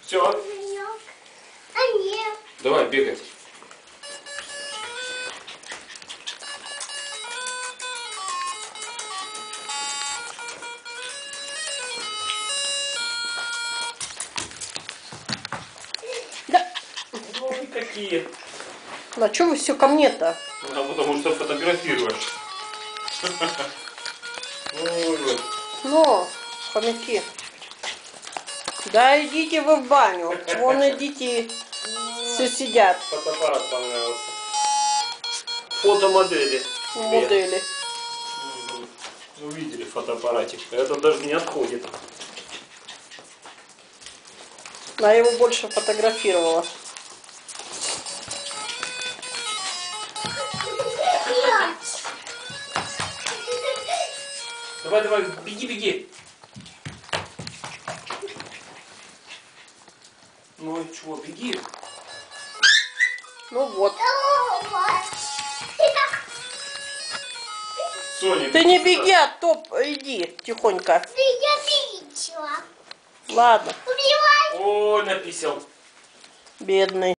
Все. Давай, бегай. Да. Ой, какие. А что вы все ко мне-то? А потому что фотографируешь. Ой. Ну, хомяки. Да идите вы в баню. Вон идите, все сидят. Фотоаппарат понравился. Фотомодели. Модели. Увидели фотоаппаратик. Это даже не отходит. Она его больше фотографировала. Давай, давай, беги, беги. Ну и чего, беги. Ну вот. Соня, Ты не беги, а топ иди тихонько. Ладно. Ой, написал. Бедный.